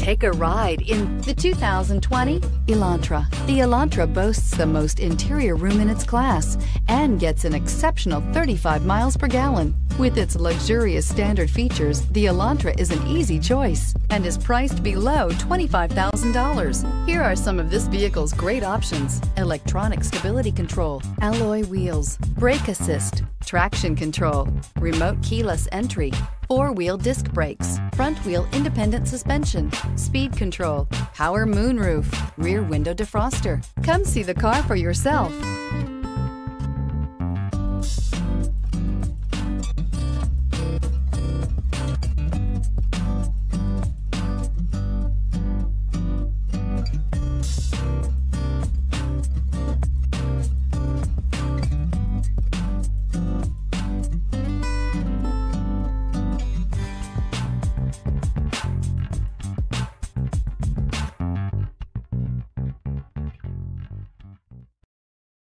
Take a ride in the 2020 Elantra. The Elantra boasts the most interior room in its class and gets an exceptional 35 miles per gallon. With its luxurious standard features, the Elantra is an easy choice and is priced below $25,000. Here are some of this vehicle's great options: electronic stability control, alloy wheels, brake assist, traction control, remote keyless entry, four-wheel disc brakes, front-wheel independent suspension, speed control, power moonroof, rear window defroster. Come see the car for yourself.